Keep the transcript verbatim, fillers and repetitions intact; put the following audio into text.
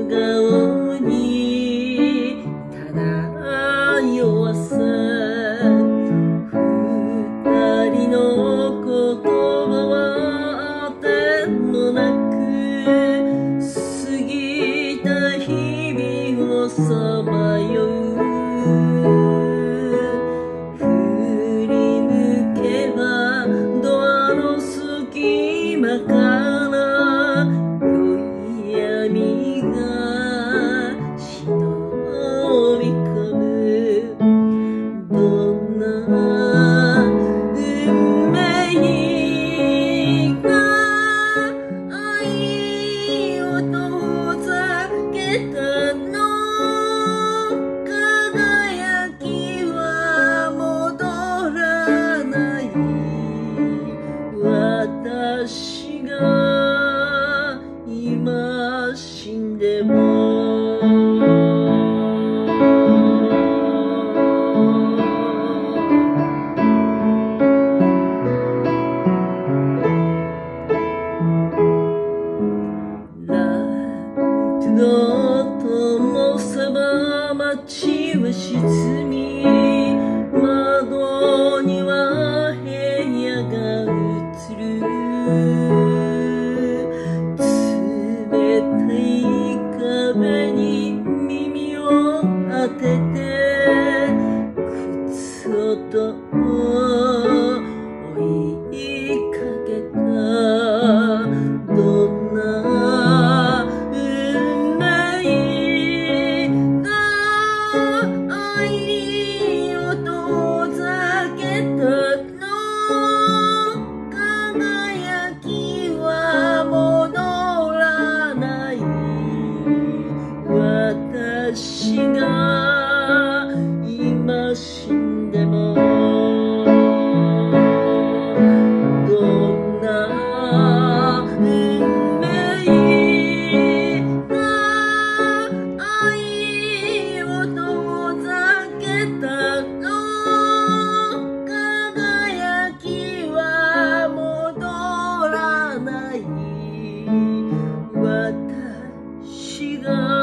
顔に漂わせ二人の言葉は当てもなく過ぎた日々をさまよう振り向けばドアの隙間から宵闇が忍び込むどんな運命が愛を遠ざけたの輝きは戻らない私が今死んでもどともさば街は沈み窓には部屋が映る冷たい壁に耳を当てて靴音を追いかけたどんな運命が愛を遠ざけたの輝きは戻らない私が今死んでもどんな運命が愛を遠ざけたの輝きは戻らない私が